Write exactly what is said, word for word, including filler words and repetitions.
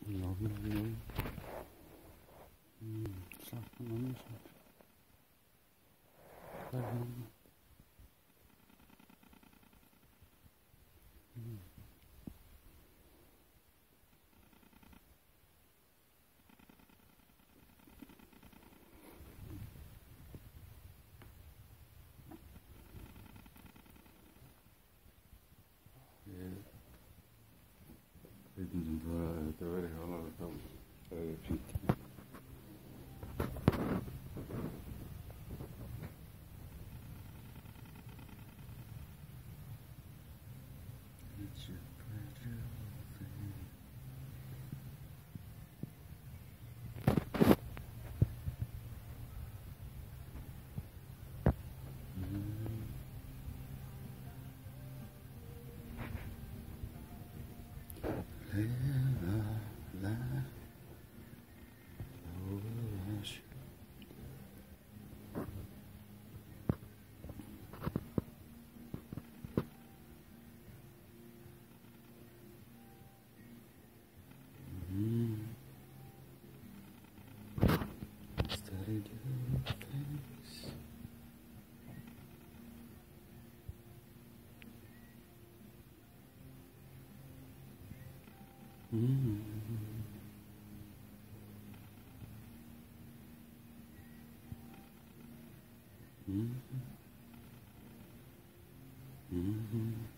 너무 너무 음, 싹 너무 싹. 음. Dedim böyle böyle havalarda böyle bir It's a fragile thing. Live a life over us. Steady do things. Mm-hmm. Mm-hmm. Mm-hmm.